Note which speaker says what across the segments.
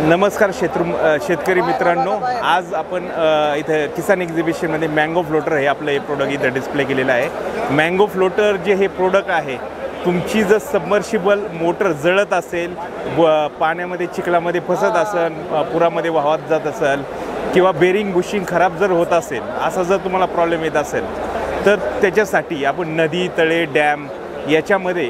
Speaker 1: नमस्कार शेतकरी मित्रांनो, आज आपण इथे किसान एक्झिबिशनमध्ये मँगो फ्लोटर हे आपलं हे प्रोडक्ट इथे डिस्प्ले केलेलं आहे। मँगो फ्लोटर जे हे प्रोडक्ट आहे, तुमची जर सबमर्शिबल मोटर जळत असेल, पाण्यामध्ये चिखलामध्ये फसत असेल, पुरामध्ये वाहत जात असेल किंवा बेरिंग बुशिंग खराब जर होत असेल, असा जर तुम्हाला प्रॉब्लेम येत असेल तर त्याच्यासाठी आपण नदी, तळे, डॅम याच्यामध्ये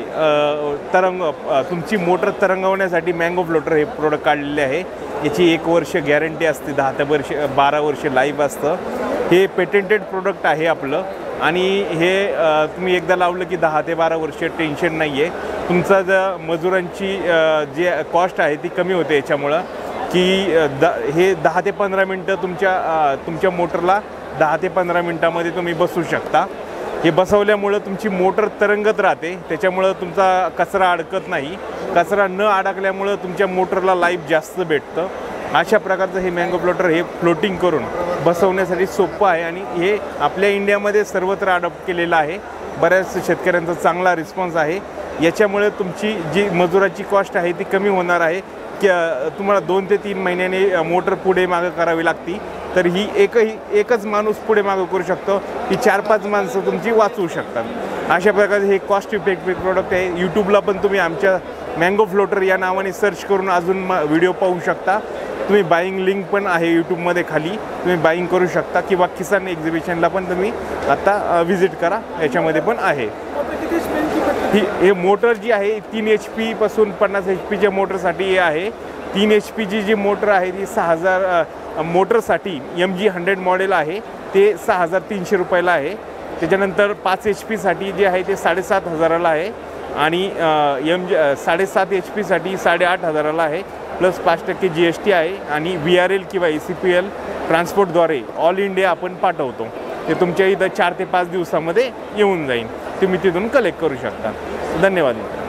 Speaker 1: तुमची मोटर तरंगवण्यासाठी मँगो फ्लोटर हे प्रोडक्ट काढलेले आहे। याची 1 वर्ष गॅरंटी असते, 10 ते 12 वर्ष लाईफ असतं। हे पेटेंटेड प्रोडक्ट आहे आपलं आणि हे तुम्ही एकदा लावलं की 10 ते 12 वर्ष टेन्शन नाही आहे। तुमचा जर मजुरांची जे कॉस्ट आहे ती कमी होते याच्यामुळं की हे 10 ते 15 मिनटं तुमच्या मोटरला 10 ते 15 मिनटामध्ये तुम्ही बसू शकता। हे बसवल्यामुळं तुमची मोटर तरंगत राहते, त्याच्यामुळं तुमचा कचरा अडकत नाही। कचरा न अडकल्यामुळं तुमच्या मोटरला लाईफ जास्त भेटतं। अशा प्रकारचं हे मँगो फ्लोटर हे फ्लोटिंग करून बसवण्यासाठी सोपं आहे आणि हे आपल्या इंडियामध्ये सर्वत्र अडॉप्ट केलेलं आहे। बऱ्याच शेतकऱ्यांचा चांगला रिस्पॉन्स आहे। याच्यामुळे तुमची जी मजुराची कॉस्ट आहे ती कमी होणार आहे की तुम्हाला 2 ते 3 महिन्याने मोटर पुढे मागं करावी लागती, तर ही एकच माणूस पुढे मागं करू शकतो, ही 4-5 माणसं तुमची वाचवू शकतात। अशा प्रकारे हे कॉस्ट इफेक्टिव्ह प्रोडक्ट आहे। यूट्यूबला पण तुम्ही आमच्या मँगो फ्लोटर या नावाने सर्च करून अजून व्हिडिओ पाहू शकता। तुम्ही बाईंग लिंक पण आहे यूट्यूबमध्ये, खाली तुम्ही बाईंग करू शकता किंवा किसान एक्झिबिशनला पण तुम्ही आता व्हिजिट करा, याच्यामध्ये पण आहे। हे मोटर जी आहे 3 HP पासून 50 HPच्या मोटरसाठी हे आहे। 3 HPची जी मोटर आहे ती 6000 मोटरसाठी MG 100 मॉडेल आहे, ते 6300 रुपयाला आहे। त्याच्यानंतर 5 HPसाठी जे आहे ते 7500ला आहे आणि MG 7.5 HPसाठी 8500ला आहे, प्लस 5% GST आहे आणि VRL किंवा ECPL ट्रान्सपोर्टद्वारे ऑल इंडिया आपण पाठवतो। ते तुमच्या इथं 4 ते 5 दिवसामध्ये येऊन जाईल, तुम्ही तिथून कलेक्ट करू शकता। धन्यवाद।